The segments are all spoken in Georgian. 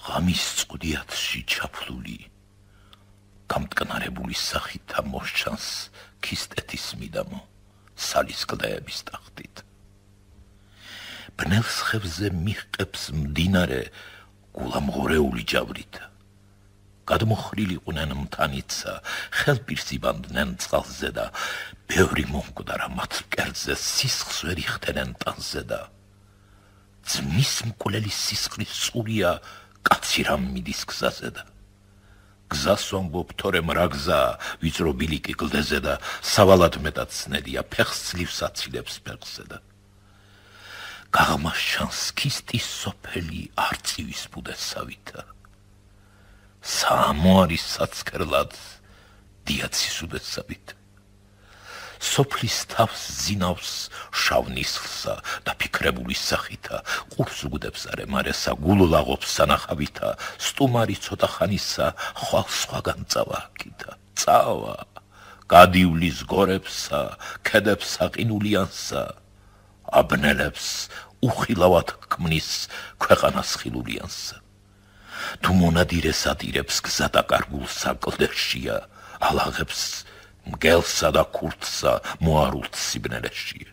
ღამის წყუდიათში ჩაფლული გამტკნარებული სახითა მოსჩანს ქისტეთის მიდამო სალის კლდეების ტახტით. ბნელს ხევზე მიჰყებს მდინარე გულამღორეული ჯავრით. გადმოხრილიყვნენ მთანიცა, ხელპირს იბანდნენ წყალზე და ბევრი მომკვდარა მათ მკერდზე სისხლს ვერ იხდენენ ტანზე და ძმის მკვლელი სისხლის წურია კაცი რამ მიდის გზაზე და გზას ვამბობ თორემ რა გზაა ვიწრო ბილიკი კლდეზე და სავალად მეტად ცნედია ფეხს ძლივს აცილებს ფეხზე და გაღმაშჩანს ქისტის სოფელი არწივის ბუდესავითა საამოარის საცქერლად დიაცის უდესავით სოფლის თავს ზინავს შავ ნისლსა და ფიქრებული სახითა ყურს უგდებს არემარესა გულლაღობს სანახავითა სტუმარი ცოტა ხანისა ხვალ სხვაგან წავა აქითა წავა გადივლის გორებსა ქედებს აყინულიანსა აბნელებს უხილავად ქმნის ქვეყანას ხილულიანსა თუ მონადირეს ადირებს გზა დაკარგულსა კლდეშია ალაღებს მგელსა და ქურთსა მოარულთ სიბნელეშია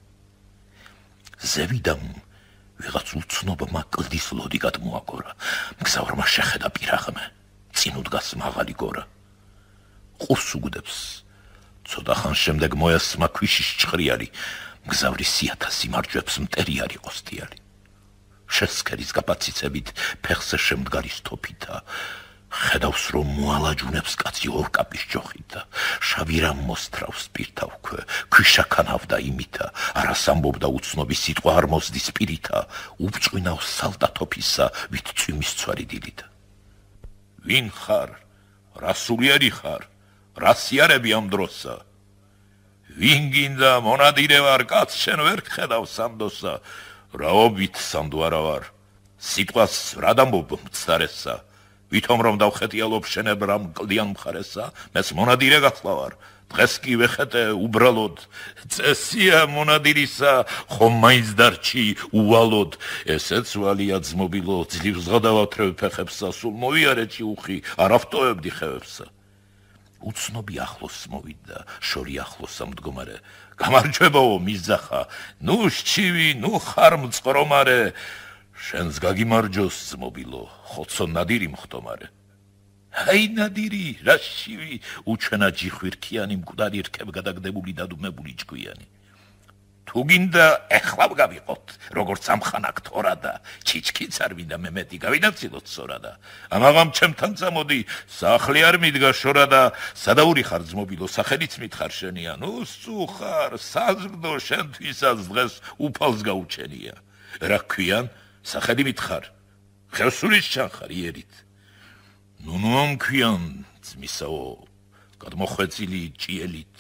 ზევიდამ ვიღაც უცნობმა კლდის ლოდი გადმოაგორა მგზავრმა შეხედა პირაღმე წინ უდგას მაღალი გორა ყურს უგდებს ცოტა ხან შემდეგ მოესმა ქვიშის ჭხრიალი მგზავრის სიათასი მარჯვებს მტერიარი ყოსტიალი შესქერის გაბაციცებით ფეხზე შემდგარი სთოფითა ხედავს რომ მოალაჯუნებს კაცი ორკაპის ჯოხითა შავი რამ მოსთრავს პირთავქვე ქვიშაქანავდა იმითა არას ამბობდა უცნობი სიტყვა არ მოსდის პირითა უბჭვინავს სალდათოფისა ვით წვიმის ცვარი დილითა ვინ ხარ რა სულიერი ხარ რა სიარები ამ დროსა ვინ გინდა მონადირე ვარ კაც შენ ვერ ხედავ სამდოსა რაობით სამდო არა ვარ სიტყვას რა დამბობ მცდარესა ვითომ რომ დავხეტიალობ შენებ რამ კლდიან მხარესა მეც მონადირე გახლავარ დღეს კი ვეხეტე უბრალოდ წესია მონადირისა ხომ მაინც დარჩი უვალოდ ესეც ვალია ძმობილო ძლივს გადავათრევ ფეხებსა სულ მოვიარე ჭიუხი არ ავტოებდი ხევებსა უცნობი ახლოს მოვიდა შორი ახლოსა მდგომარე გამარჯვებაო მიზახა ნუ შჩივი ნუ ხარ მწყრომარე შენს გაგიმარჯოს ძმობილო ხოცო ნადირი მხტომარე აი ნადირი რა შივი უჩვენა ჯიხვირქიანი მკვდარი რქებ გადაგდებული დადუმებული ჭკვიანი თუ გინდა ეხლა გავიყოთ როგორც ამხანაკ თორა და ჩიჩქიც არ მინდა მე მეტი გავინაცილოთ სორა და ამაღამ ჩემთან წამოდი სახლი არ მიდგა შორა და სადაური ხარ ძმობილო სახელიც მითხარ შენია ნუ სუ ხარ საზრდო შენთვისაც დღეს უფალს გაუჩენია რა ქვიან სახელი მითხარ ხევსურის ჩანხარ იერით ნუნუ ამქვიან ძმისაო გადმოხვეწილი ჭიელით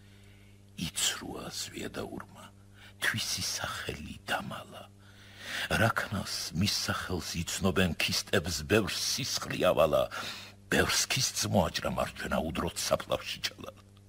იცრუა ზვიადაურმა თვისი სახელი დამალა რაკნას მის სახელს იცნობენ ქისტებს ბევრს სისხლი ავალა ბევრს ქისტს მოაჭრა მარჯვენა უდროთ საფლავში ჩალა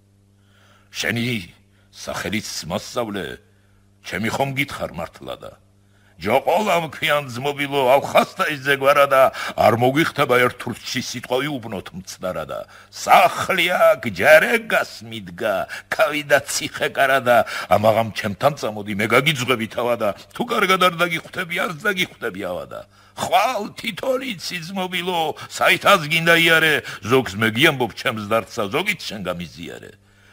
შენი სახელიც მასწავლე ჩემი ხომ გითხარ მართლა და ჯოყოლამ ქვიან ძმობილო ალხასთა იძეგვარა და არ მოგვიხდება ერთ თურქში სიტყვა ვიუბნოთ მცდარა და სახლია გჯერეგას მიდგა კავიდა ციხე კარა და ამაღამ ჩემთან წამოდი მე გაგიძღვები თავა და თუ კარგად არ დაგიხვდები არც დაგიხვდები ავა და ხვალ თითონიცი ძმობილო საითაც გინდა იარე ზოგს მე გიამბობ ჩემს დარდსა ზოგიც შენ გამიზიარე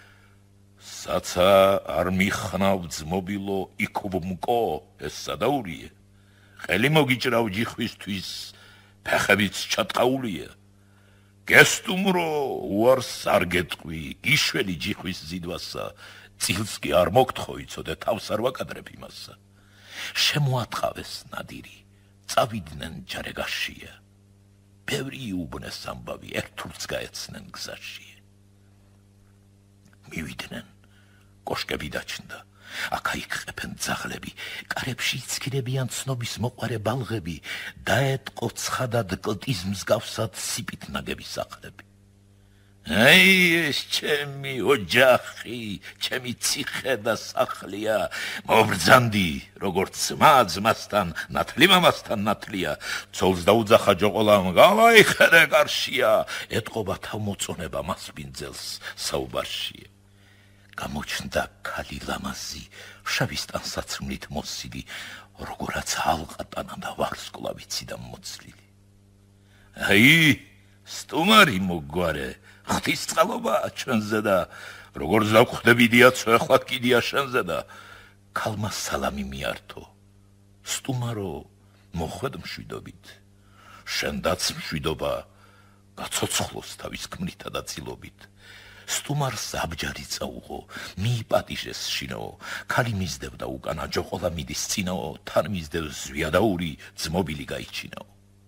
საცა არ მიხნავ ძმობილო იქუბმკო ეს სადაურია ხელი მოგიჭრავ ჯიხვისთვის ფეხებიც ჩატყაულია გესტუმრო უარს არ გეტყვი გიშველი ჯიხვის ზიდვასა წილს კი არ მოგთხოვ იცოდე თავს არ ვაკადრებ იმასა შემოატყავეს ნადირი წავიდნენ ჯარეგაშია ბევრი უბნეს ამბავი ერთ თურქს გაეცნენ გზაში მივიდნენ კოშკები დაჩნდა აქა-იქ ყეფენ ძაღლები კარებში იცქირებიან ცნობის მოყარე ბალღები დაეტყო ცხადად კლტის მსგავსად სიპით ნაგები სახლები აი ეს ჩემი ოჯახი, ჩემი ციხე და სახლია, მობრძანდი, როგორც ძმასთან, ნათლი მამასთან ნათლია, ცოლს დაუძახა ჯოყოლამ, გავაიხერე გარშია, ეტყობა თავმოწონება მას ბინძელს საუბარშია. გამოჩნდა ქალი ლამაზი, შავის ტანსაცმლით მოსილი, როგორაც ალყატანა და ვარსკვლავიცი და მოცლილი. აი, სტუმარი მოგვარე, ღვთისწყალობა ჩვენზე და როგორც დავხვდებიდიაც ახლა კიდია შენზე და ქალმა სალამი მიართო. სტუმარო, მოხვედ მშვიდობით, შენდაც მშვიდობა გაცოცხლოს თავის ქმნითა და წილობით. სტუმარს აბჯარი წაუღო, მიიპატიჟეს შინაო, ქალი მისდევდა უკანა, ჯოყოლა მიდის წინაო, თან მისდევს ზვიადაური, ძმობილი გაიჩინაო.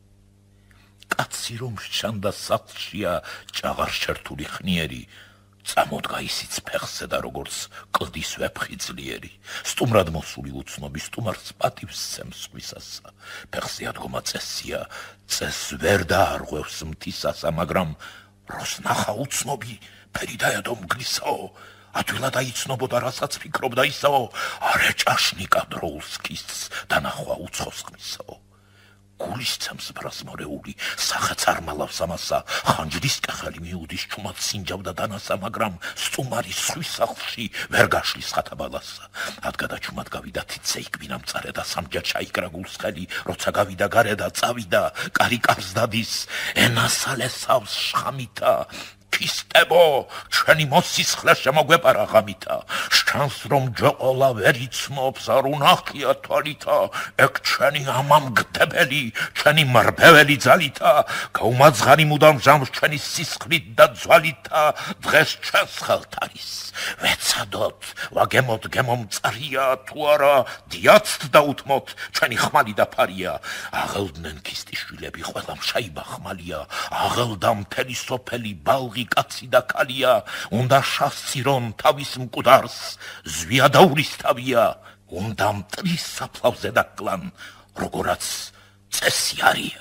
კაცი რომ შჩანდა სახლშია, ჭაღარ შერთული ხნიერი, წამოდგა ისიც ფეხზე და როგორც კლდის ვეფხი ძლიერი. სტუმრად მოსული უცნობი სტუმარს პატივს სცემს სხვისასა, ფეხზე ადგომა წესია, წესს ვერ დაარღვევს მთისასა, მაგრამ როს ნახა უცნობი, ფერი დაედო მგლისაო, ადვილად აიცნობოდა, რასაც ფიქრობდა ისაო, არე ჭაშნიკა დროულს კისს და ნახვა უცხოს ხმისაო. გულისცემს ბრას მორეული, სახაც არ მალავს ამასა, ხანჯრის კახალი მიუდის ჩუმად სინჯავდა დანასა, მაგრამ სტუმარი სხვის სახლში ვერ გაშლის ხათაბალასა. ადგადა ჩუმად გავიდა თიცე იქბინა მწარე და სამჯერ ჩაიკრა გულს ხელი, როცა გავიდა გარედა წავიდა, კარი კარს დადის, ენასალესავს შხამითა. ქისტებო, ჩვენი მოსისხლე შემოგვეპარა ღამითა, შჩანს რომ ჯოყოლა ვერ იცნობს, არ უნახია თვალითა, ეგ ჩვენი ამამგდებელი, ჩვენი მრბეველი ძალითა, გაუმაძღარი მუდამ ჟამს ჩვენი სისხლით და ძვალითა, დღეს ჩვენს ხელთ არის, ვეცადოთ, ვაგემოთ გემომწარია, თუ არა, დიაცთ დაუთმოთ, ჩვენი ხმალი და ფარია, აღელდნენ ქისტიშვილები, ყველა მშაიბა ხმალია, აღელდა მთელი სოფელი ბალღი კაცი და ქალია, უნდა შასცირონ თავის მკვდარს, ზვიადაურის თავია, უნდა მტრის საფლავზე დაკლან, როგორაც წესი არია.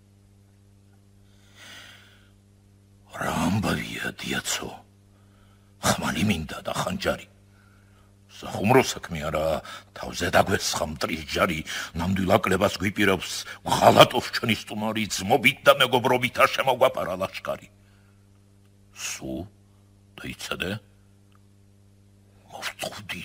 რა ამბავია, დიაცო, ხმალი მინდა და ხანჯარი. სახუმრო საქმე არა, თავზე დაგვესხა მტრის ჯარი, ნამდვილ აკლებას გვიპირებს, ღალატობს ჩვენი სტუმარი, ძმობით და მეგობრობითა შემოგვაპარა ლაშქარი. სულ დაიცადე? მოვწყვდი.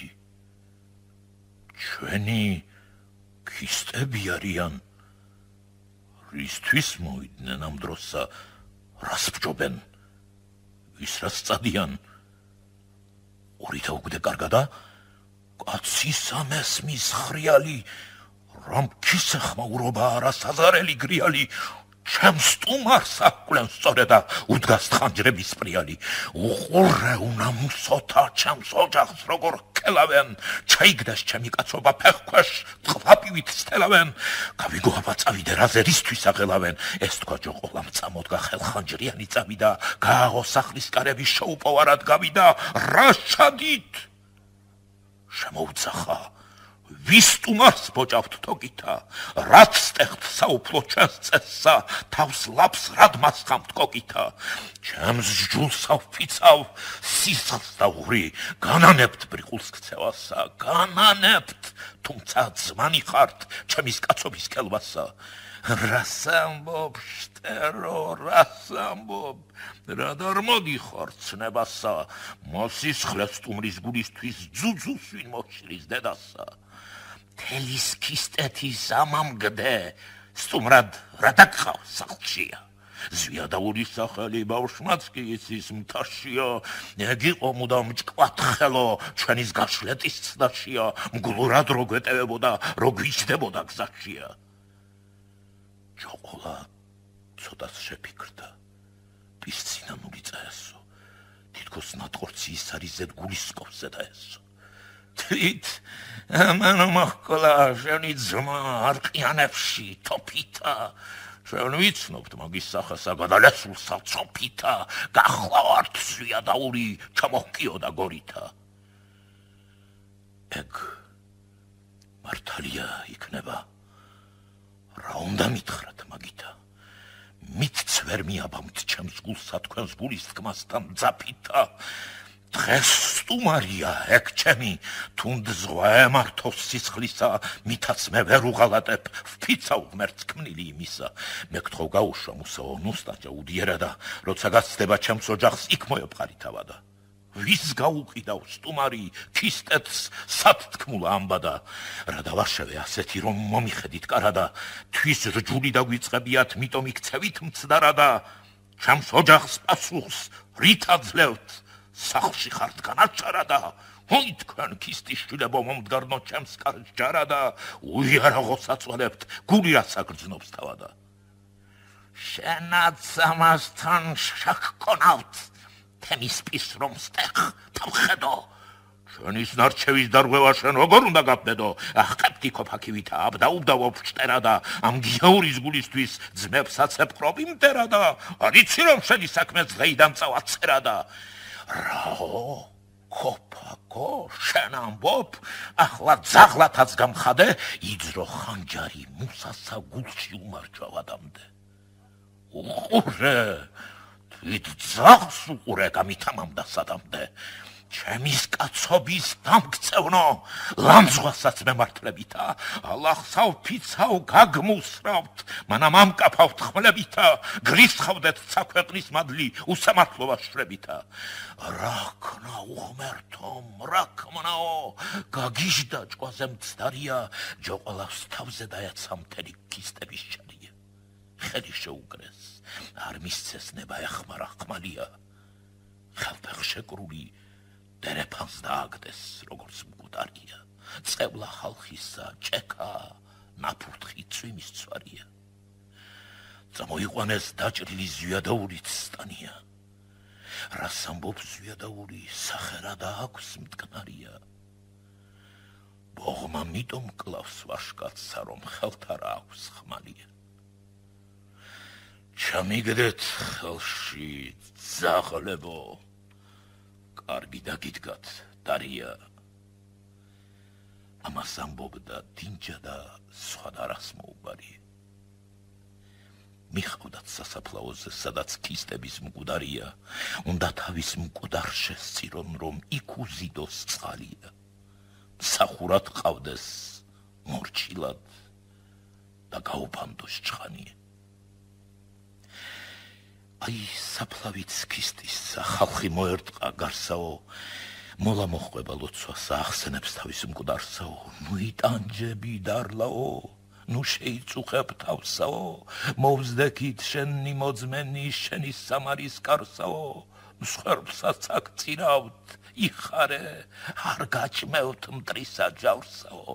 ჩვენი ქისტები არიან. რისთვის მოვიდნენ ამ დროსა, რას ბჯობენ, ვის რას წადიან? ორითა უგდე კარგადა? კაცის ამესმის ხრიალი, რამ ქისეხმა ურობა არა საზარელი გრიალი, ჩემს სტუმარს აკვლენ სწორედა უდგას ხანჯრების პრიალი. უყურე უნამსოთა ჩემს ოჯახს როგორ ქელავენ, ჩაიგდეს ჩემი კაცობა ფეხქვეშ, ტყვაპივით სტელავენ. გავიგო აბა წავიდე, რაზე რისთვის აღელავენ. ეს თქვა ჯოყოლამ წამოდგა ხელხანჯრიანი წავიდა, გააღო სახლის კარები შეუპოვარად გავიდა, რა შადით? შემოუძახა, ვის სტუმარს ბოჭავთ თოგითა, რაც სტეხთ საუფლო ჩვენს წესსა, თავს ლაფს რად მასხამთ კოკითა. ჩემს ჯულს ავფიცავ, სისხლს დავღრი, განანებთ ბრიყულს ქცევასა, განანებთ, თუმცა ძმანი ხართ ჩემის კაცობის კელვასა. რას ამბობ, შტერო, რას ამბობ, რა დარმოდი ხარ ცნებასა, მოსისხლე სტუმრის გულისთვის ძუძუს ვინ მოშლის დედასა. თელის ქისტეთის ამამგდე, სტუმრად რა დაგყავს სახლშია. ზვიადაურის სახელი ბავშვმაც კი იცის მთაშია, ეგ იყო მუდამ ჭკვატხელო, ჩვენის გაშლეტის ცდაშია, მგლურად რო გვეტევებოდა, რო გვიჯდებოდა გზაშია. ჯოყოლა ცოტას შეფიქრდა, პისცინანული წაესო, თითქოს ნატყორცი ის არის ზედ გულისკოვზე დაესო. თვით, ამან მოჰკლა შენი ძმა არყიანებში თოფითა, ჩვენ ვიცნობთ მაგის სახასა გადალესულსა ცოფითა, გახლავართ ზვიადაური ჩამოჰკიოდა გორითა. ეგ მართალია იქნება, რა უნდა მითხრათ მაგითა, მითც ვერ მიაბამთ ჩემს გულსა თქვენს გულის თქმასთან მძაფითა დღეს სტუმარია ეგ ჩემი თუნდ ზღვა ემართოს სისხლისა მითაც მე ვერ უღალატებ ვფიცავ ღმერთს ქმნილი იმისა მეკთხო გაუშვა მუსაო ნუსტაჭა უდიერადა როცა გაცდება ჩემს ოჯახს იქ მოეპყარითავადა ვის გაუყიდავ სტუმარი ქისტეთს სათქმულა ამბადა რა დავარშევე ასეთი რომ მომიხედით კარადა თვის რჯული დაგვიწყებიათ მიტომ იქცევით მცდარადა ჩემს ოჯახს პასუხს რით აძლევთ სახლში ხართ განაჩარადა ой თქვენ ქისტის შვილებო მომდგარნო ჩემს კარს ჯარადა უიარაღო საწვალებთ გული რაც აგრძნობს თავადა შენაც ამასთან შაქკონავთ თემის პის რომ სტეხ თავხედო ჩვენის ნარჩევის დარღვევა შენ როგორ უნდა გაბედო ახტებდი ქოფაქივითა აბდაუბდავო ფჭტერადა ამ გიაურის გულისთვის ძმებსაც ეპყრობი მტერადა არიცი რომ შენი საქმე დღეიდან წავაწერადა რაო ქოფაკო შენ ამბობ ახლა ძაღლათაც გამხადე იძრო ხანჯარი მუსასა გულში უმარჯვავადამდე უყურე თვით ძაღლს უყურე გამითამამდა სადამდე ჩემის კაცობის დამქცევნო ლამძღვასაც მემართლებითა ალახსავ ფიცავ გაგმუსრავთ მანამ ამკაფავთ ხმლებითა გრისხავდეთ საქვეყნის მადლი უსამართლოა შრებითა რაკნა უღმერთომ რაკმნაო გაგიჟდა ჭყვაზე მცდარია ჯოყოლავს თავზე დაეცა მთელი ქისტების ჩარია ხელი შეუკრეს არ მისცეს ნება ეხმარა ხმალია ხელფეხშეკრული დერეფანს დააგდეს როგორც მკვდარია წევლა ხალხისა ჭექა ნაფურთხი წვიმის ცვარია წამოიყვანეს დაჭრილი ზვიადაურიც სტანია რას ამბობს ზვიადაური სახერადა აქვს მტკნარია ბოღმა მიტომ კლავს ვაშკაცსა რომ ხელთ არა აქვს ხმალია ჩამიგდეთ ხელში ძაღლებო კარგი დაგიდგათ დარია ამას ამბობდა დინჯა და სხვა რას მოუბარია მიხავდათ სასაფლაოზე სადაც ქისტების მკვდარია უნდა თავის მკვდარ შესწირონ რომ იქ უზიდოს წყალია მსახურად ყავდეს მორჩილად და გაუფანდოს ჭხანია აი საფლავით ქისტის ხალხი მოერტყა გარსაო მოლა მოხვება ლოცვასა ახსენებს თავის მკვდარსაო ნუ იტანჯები დარლაო ნუ შეიწუხებ თავსაო მოვზდექით შენი მოძმენი შენი სამარის კარსაო მსხვერპლსაც აქწირავთ იხარე არ გაჭმევთ მტრისა ჯავსაო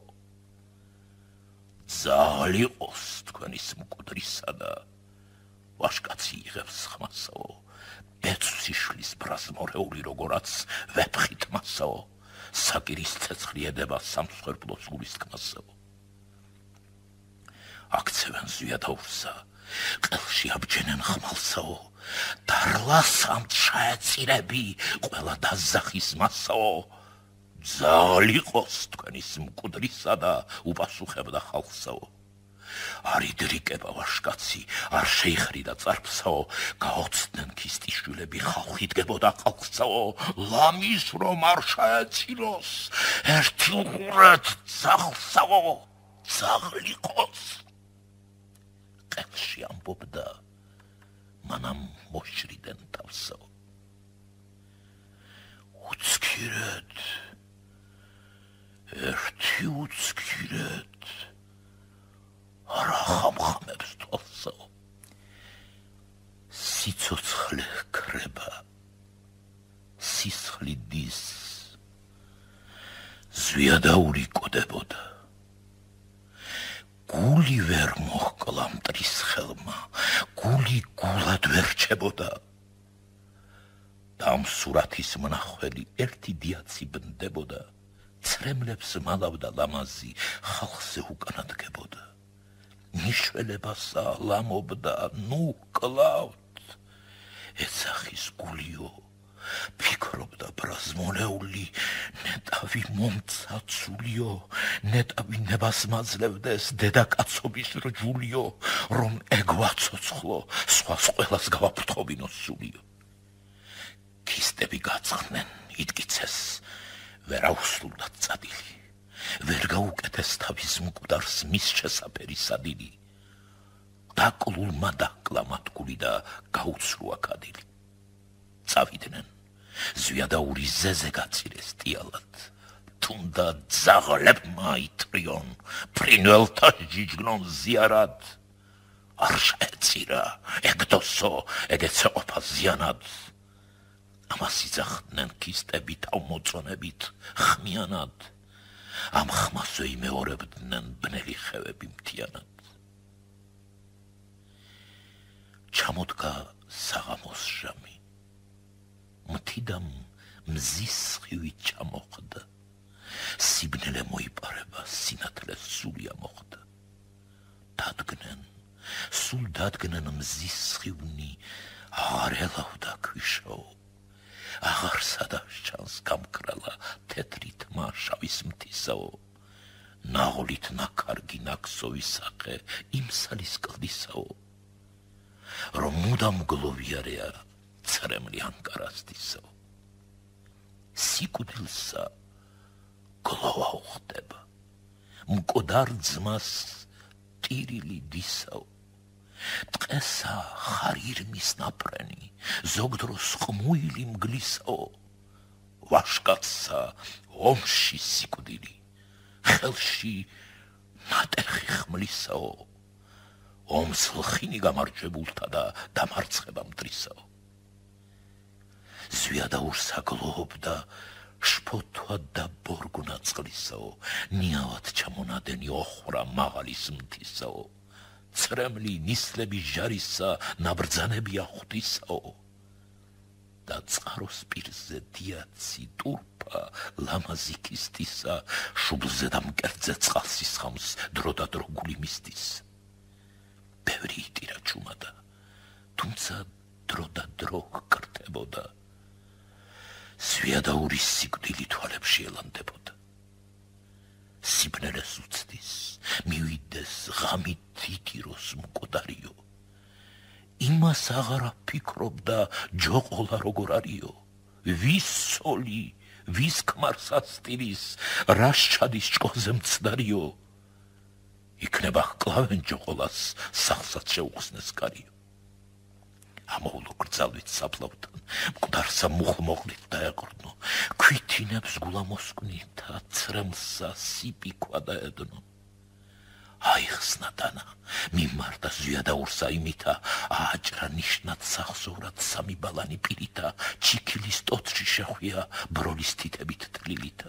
ძალი ყოს თქვენის მკვდრისა და ვაშკაცი იღებს ხმასაო ბეწვსიშლის ბრაზმორეული როგორაც ვეფხით მასაო საკირის ცეცხლი ედება სამსხვერპლოს გულის თქმასაო აქცევენ ზვიადაურსა ყელში აბჯენენ ხმალსაო დარლას ამჩაეწირები ყველა დაზახის მასაო ძალი ყოს თქვენის მკვდრისა და უპასუხებდა ხალხსაო არ იდრიკება ვაშკაცი არ შეიხრიდა წარფსაო გაოცდნენ ქისტის შვილები ხალხი დგებოდა ხალხსაო ლამის რომ არ შეეწიროს ერთი უყურეთ ძაღლსაო ძაღლი ყოს ყელში ამბობდა მანამ მოშრიდან თავსაო უცქირეთ ერთი უცქირეთ არა ხამხამებს თვალსაო სიცოცხლე ქრება სისხლი დის ზვიადაური კოდებოდა გული ვერ მოჰკლა მტრის ხელმა გული გულად ვერ რჩებოდა და ამ სურათის მნახველი ერთი დიაცი ბნდებოდა ცრემლებს მალავდა ლამაზი ხალხზე უკანა დგებოდა ნიშველებასა ლამობდა ნუ კლავთ ეცახის გულიო ფიქრობდა ბრაზმონეული ნეტავი მომცაცულიო, ნეტავი ნებას მაძლევდეს დედაკაცობის რჯულიო, რომ ეგვაცოცხლო, სხვას ყველას გავაფრთხობინო სულიო. ქისტები გაწყდნენ, იტკიცეს, ვერ აუსრულდათ წადილი, ვერ გაუკეთეს თავის მკვდარს მის შესაფერი სადილი. დაკლულმა დაჰკლა მათგული და გაუცრუა კადილი. წავიდნენ, ზვიადაური ზეზე გაწირეს ტიალად, თუნდა ძაღლებმა იტრიონ, ფრინველთა ჯიჯგნონ ზიარად. არ შეეწირა, ეგდოსო, ეგეცეყოფა ზიანად. ამას იძახდნენ ქისტები თავმოწონებით ხმიანად, ამ ხმასვე იმეორებდნენ ბნელი ხევები მთიანად. ჩამოდგა საღამოს ჟამი, მთიდან მზის სხივით ჩამოხდა, სიბნელე მოიპარება, სინათლე სული ამოხდა. დადგნენ, სულ დადგნენ მზის სხივნი, აღარ ელავდა ქვიშო, აღარ სადავს ჩანს გამკრალა თეთრი თმა შავის მთისაო, ნაღოლით ნაქარგი ნაქსოვი სახე იმსალის კლდისაო, რომ მუდამ გლოვიარეა ცრემლი ანკარასთისაო. სიკვდილსა გლოვა უხდება, მკვდარ ძმას ტირილი დისაო. ტყესა ხარირმის ნაფრენი, ზოგდროს ხმუილი მგლისაო. ვაშკაცსა ომში სიკვდილი, ხელში ნატეხი ხმლისაო. ომს ლხინი გამარჯვებულთა და დამარცხება მტრისაო. ზვიადაურსა გლოობდა შფოთვა და ბორგუნა წყლისაო, ნიავად ჩამონადენი ოხრა მაღალის მთისაო. ცრემლი ნისლები ჟარისა ნაბრძანები ახვდისაო. და წყაროს პირზე დიაცი ტურფა ლამაზი ქისტისა, შუბლზე და მკერდზე წყალს ისხამს დრო და დრო გული მისდის. ბევრი იტირა ჩუმადა, თუმცა დრო და დრო გკრთებოდა. ზვიადაურის სიკვდილი თვალებში ელანდებოდა. სიბნელეს უცდის, მივიდეს ღამით იტიროს მკვდარიო. იმას აღარა ფიქრობდა ჯოყოლა როგორ არიო. ვის სოლი, ვის ქმარს ასტირის, რას ჩადის ჭკოზე მცდარიო. იქნება ჰკლავენ ჯოყოლას, სახსაც შეუხსნეს კარიო. ამოვლო გრძალვით საფლავთან, მკვდარსა მუხლმოყლით დაეყრდნო, ქვითინებს გულამოსკვნითა ცრემლსა სიპიქვა დაედნო. აიხსნა დანა, მიმართა ზვიადაურსა იმითა, ააჭრა ნიშნად სახსოვრად სამი ბალანი პირითა, ჩიქილის ტოცში შეხვია ბროლის თითებით თლილითა.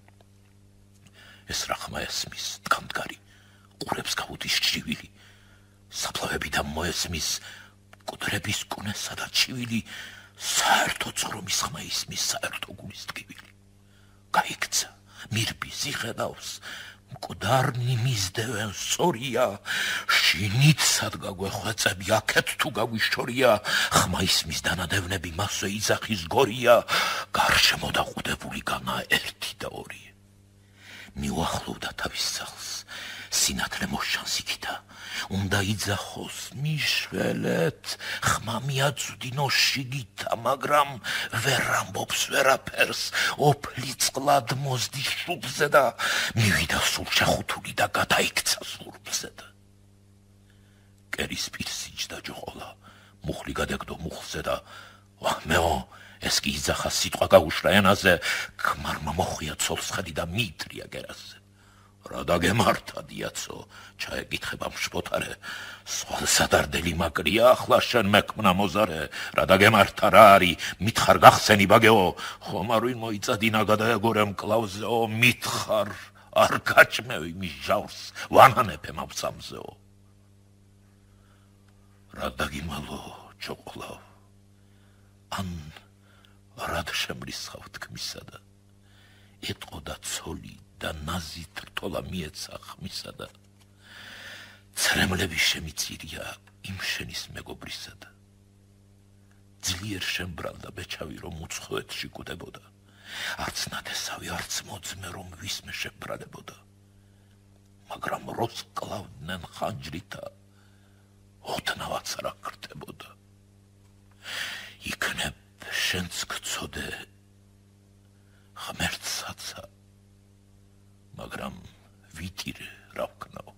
ეს რა ხმა ესმის, დგამდგარი, ყურებს გავუდის ჭივილი, საფლავებიდან მოესმის მკვდრების კუნესა და ჩივილი, საერთო წრომის ხმა ისმის საერთო გულის ტკივილი. გაიქცა, მირბის იხედავს, მკვდარნი მისდევენ სწორია, შინიცად გაგვეხვეწები, აქეთ თუ გაგვიშორია, ხმა ისმის დანადევნები მასვე იძახის გორია, გარშემო დაყუდებული განა ერთი და ორი. მიუახლოვდა თავის სახლს, სინათლე მოშანს იქითა, უნდა იძახოს მიშველეთ, ხმა მიაწვდინო შიგითა, მაგრამ ვერ ამბობს ვერაფერს, ოფლი წყლად მოზდი შუბლზე და მივიდა სულ შეხუთული და გადაიქცა სურბზე და. კერის პირს იჯდა ჯოყოლა, მუხლი გადაგდო მუხლზე და მეო, ეს კი იძახა სიტყვა გაუშრა ენაზე, ქმარმა მოხვია ცოლსხედი და მიიტრია გერაზე. რა დაგემართა დიაცო, ჩაეკითხება მშპოთარე, სადარდელი მაკრია ახლა შენ მექმნა მოზარე, რა დაგემართა რა არის, მითხარ გახსენი ბაგეო, ხომ არ ვინ მოიწადინა გადაეგორე მკლავზეო, მითხარ, არ გაჭმევი მის ჟავრს, ვანანეფე მავცამზეო. რა დაგიმალო ჯოყოლავ, ან რად შემრისხავ თქმისა და ეტყოდა ცოლი და ნაზით რტოლა მიეცა ხმისა და ცრემლები შემიწირია იმ შენის მეგობრისა და ძლიერ შემბრალდა ბეჩავი რომ უცხოეთში კუდებოდა არც ნათესავი არც მოძმე რომ ვისმე შებრალებოდა მაგრამ როს კლავდნენ ხანჯრითა ოდნავაც რა ქრთებოდა იქნებ შენც გწოდე ღმერთსაცა მაგრამ ვიტირე რა ვქნაო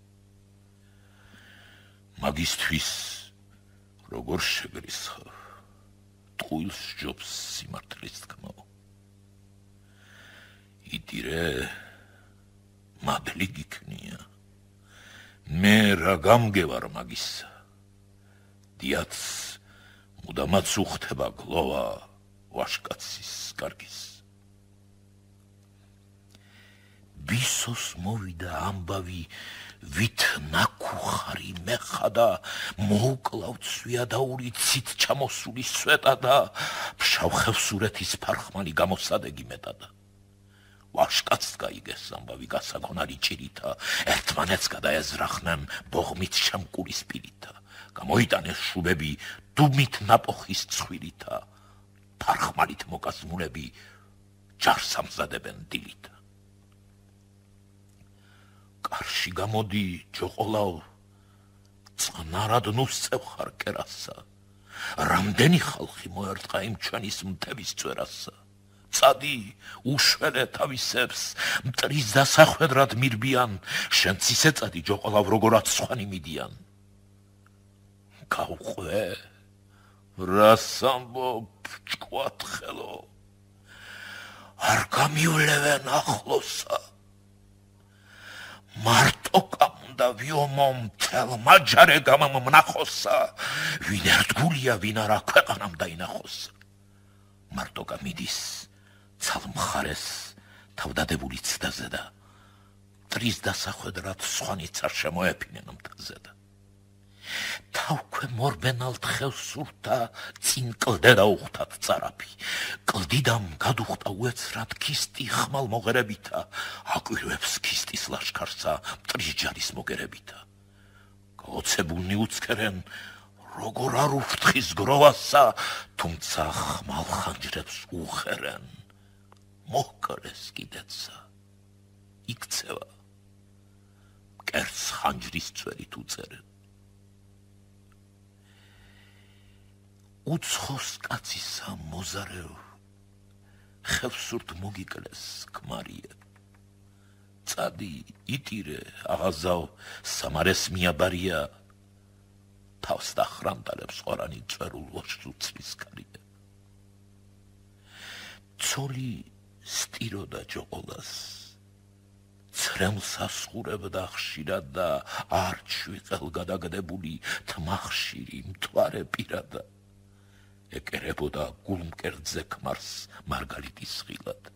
მაგისთვის როგორ შეგრისხავ ტყუილს ჯობს სიმართლის თქმაო იტირე მადლი გიქნია მე რა გამგევარ მაგისა დიაც მუდამაც უხდება გლოვა ვაშკაცის კარგის ბისოს მოვიდა ამბავი ვით ნაკუხარი მეხადა მოუკლავ ცვიადაური ცით ჩამოსული სვეტა და ფშავხევსურეთის ფარხმალი გამოსადეგი მეტადა ვაშკაც გაიგეს ამბავი გასაგონარი ჭირითა ერთმანეთს გადაეზრახნენ ბოღმით შემკურის პირითა გამოიტანეს შუბები დუმით ნაპოხის ცხვირითა ფარხმალით მოკაზმულები ჯარს ამზადებენ დილით კარში გამოდი ჯოყოლავ წყნარად ნუსწევ ხარ კერასა რამდენი ხალხი მოერტყა იმ ჩვენის მთების წვერასა წადი უშველე თავისებს მტრის დასახვედრად მირბიან შენც ისე წადი ჯოყოლავ როგორაც სხვანი მიდიან გავყვე რას ამბობ ჭკვატხელო არ გამივლევენ ახლოსა მარტო კამდა ვიომომ თელ მაჯარე გამამ მნახოსა ვინ ერთგულია ვინ არა ქვეყანამ დაინახოსა მარტო გამიდის ცალ მხარეს თავდადებული ცდაზე და მტრის დასახვედრად სხვანიც არ შემოეფინენ მთაზე და თავქვე მორბენალთ ხევსურთა წინ კლდე დაუხტათ წარაფი კლდიდამ გადუხტა უეცრად ქისტი ხმალ მოღერებითა აკვირვებს ქისტის ლაშქარსა მტრის ჯარის მოგერებითა გაოცებულნი უცქერენ როგორ არ უფრთხის გროვასა თუმცა ხმალ ხანჯრებს უხერენ მოჰკრეს კიდეცა იქცევა მკერს ხანჯრის წვერით უწერენ უცხოს კაცისა მოზარეო ხევსურთ მოგიკლეს ქმარიე წადი იტირე აღაზავ სამარეს მიაბარია თავს დახრამტალებს ყორანი წვერულ ვოშს უცრის კარია ცოლი სტიროდა ჯოყოლას ცრემლს ასხურებდა ხშირად და არჩვი ყელგადაგდებული თმახშირი მთვარე პირადა ეკერებოდა გულმკერძზე ქმარს მარგალიტის ხილად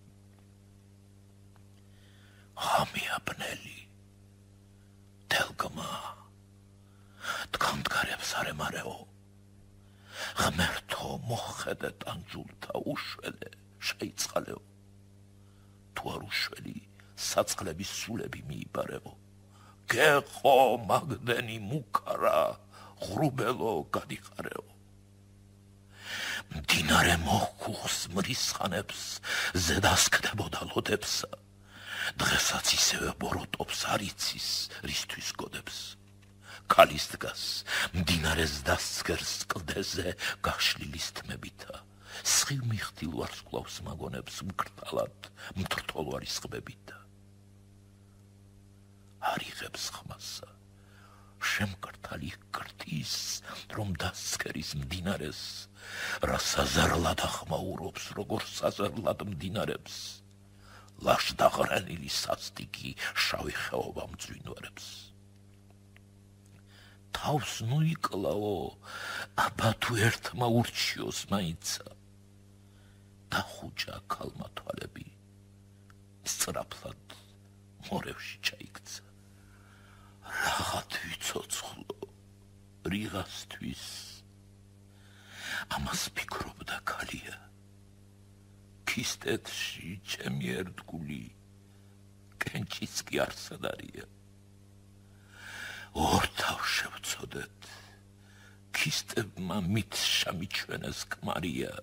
ღამია ბნელი თელგმა დგამდგარებს არემარეო ღმერთო მოხედე ტანჯულთა უშველე შეიწყალეო თუ არ უშველი საწყლების სულები მიიბარეო გეყო მაგდენი მუქარა ღრუბელო გადიხარეო მდინარე მოჰქუხს მრისხანებს ზედასკდებოდა ლოდებსა დღესაც ისევე ბოროტობს არიცის რისთვის გოდებს ქალის დგას მდინარეს დასცქერს კლდეზე გაშლილის თმებითა სხივ მიხდილ ვარსკვლავს მაგონებს მკრთალად მტრთოლვარის ყბებითა არიღებს ხმასა შემკრთალი კრთის რომ დასცქერის მდინარეს რა საზარლად ახმაურობს როგორ საზარლად მდინარებს ლაშ დაღრენილი სასტიკი შავი ხეობა მძვინვარებს თავს ნუ იკლაო აბა თუ ერთმა ურჩიოს მაინცა დახუჭა ქალმა თვალები სწრაფლად მორევში ჩაიქცა რაღაც ვიცოცხლო რიღასთვის ამას ფიქრობდა ქალია ქისტეთში ჩემი ერთგული კენჭიც კი არსად არია ორ თავ შევწოდეთ ანარქისტებმა მით შემიჩვენეს ქმარია.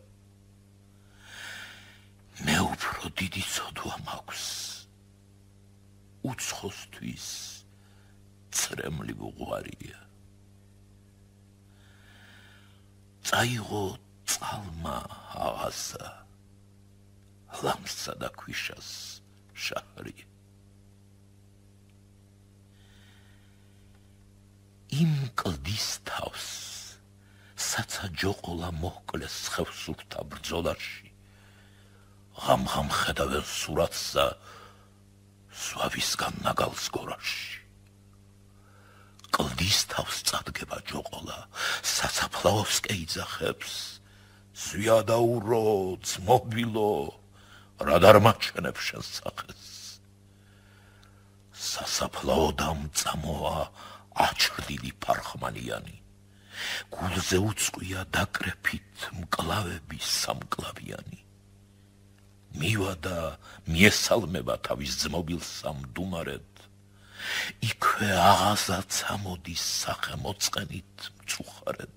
მე უფრო დიდი ცოდვა მაქვს უცხოსთვის წრემლი ვუღვარია. წაიღო წყალმა აღასა ლამსა და ქვიშას შაჰრი. იმ კლდის თავს საცა ჯოყოლა მოჰკლეს ხევსურთა ბრძოლაში. ღამ-ღამ ხედავენ სურათსა სვავისგან ნაგალს გორაში. კლდის თავს წადგება ჯოყოლა სასაფლაოს კეიძახებს. ზვიადაურო ძმობილო რა დარმაჩენებ შენ სახეს. სასაფლაოდამ წამოვა აჩრდილი ფარხმანიანი. გულზე უწყია დაკრეფით მკლავების სამკლავიანი. მივადა მიესალმება თავის ძმობილს სამდუმარედ. იქვე აღაზა წამოდის სახე მოწყენით მწუხარედ.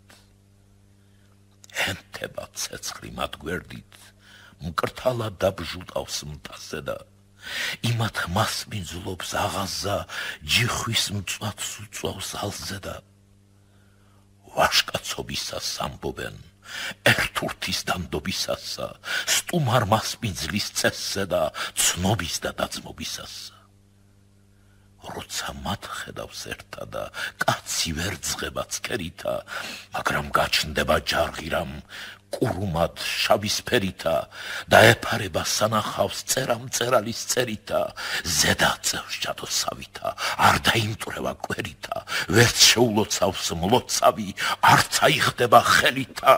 ენტება ცეცხლი მათ გვერდით მკრთალა დაბჟუტავს მთაზე და იმათ მასპინძლობს აღაზა ჯიხვის მწვათს უწვავს ალზე და ვაშკაცობისას ამბობენ ერთურთის დანდობისასა სტუმარ მასპინძლის წესზე და ცნობის და დაძმობისასა. როცა მათ ხედავს ერთა და კაცი ვერ ძღება ცქერითა, მაგრამ გაჩნდება ჯარღირამ კურუმად შავისფერითა და ეფარება სანახავს წერამწერალის წერითა. ზედა წევს ჯადოსავითა, არ დაიმტვრევა კვერითა, ვერც შეულოცავს მლოცავი, არც აიხდება ხელითა.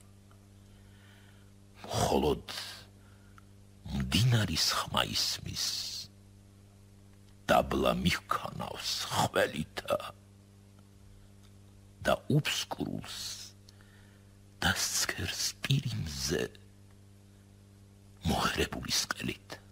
მხოლოდ მდინარის ხმა ისმის დაბლა მიჰქანავს ხველითა და უბსკრულს დასცქერს პირიმზე მოღერებული სყელით.